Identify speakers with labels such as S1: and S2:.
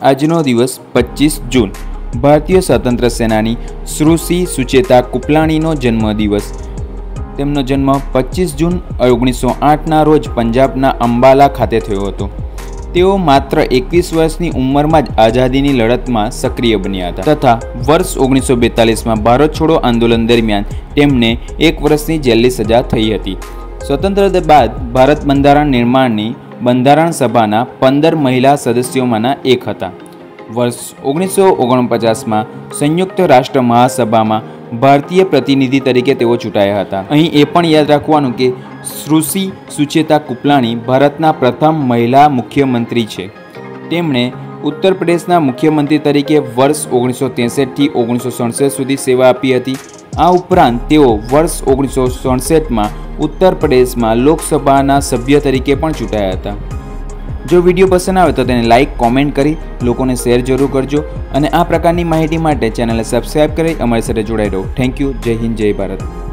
S1: આજનો દિવસ 25 જૂન ભારતીય સ્વાતંત્ર્ય સેનાની શ્રુતિ સુચેતા કૃપલાણીનો જન્મદિવસ। તેમનો જન્મ 25 જૂન 1908ના રોજ પંજાબના અંબાલા ખાતે થયો હતો। તેઓ માત્ર 21 વર્ષની ઉંમરમાં જ આઝાદીની લડતમાં સક્રિય બન્યા હતા તથા વર્ષ 1942માં ભારત છોડો આંદોલન દરમિયાન તેમને 1 વર્ષની જેલની સજા થઈ હતી। સ્વતંત્રતા બાદ ભારત બંધારણ નિર્માણની બંધારણ સભાના 15 મહિલા સદસ્યોમાંના એક હતા। વર્ષ 1949માં સંયુક્ત રાષ્ટ્ર મહાસભામાં ભારતીય પ્રતિનિધિ તરીકે તેઓ ચૂંટાયા હતા। અહીં એ પણ યાદ રાખવાનું કે શ્રુતિ સુચેતા કૃપલાણી ભારતના પ્રથમ મહિલા મુખ્યમંત્રી છે। તેમણે ઉત્તર પ્રદેશના મુખ્યમંત્રી તરીકે વર્ષ 1963 થી 1967 સુધી સેવા આપી હતી। આ ઉપરાંત તેઓ વર્ષ 1967માં ઉત્તર પ્રદેશમાં લોકસભાના સભ્ય તરીકે પણ ચૂંટાયા હતા। જો વિડીયો પસંદ આવે તો તેને લાઇક કોમેન્ટ કરી લોકોને શેર જરૂર કરજો અને આ પ્રકારની માહિતી માટે ચેનલને સબસ્ક્રાઇબ કરી અમારી સાથે જોડાઈ રહો। Thank you. જય હિન્દ, જય ભારત।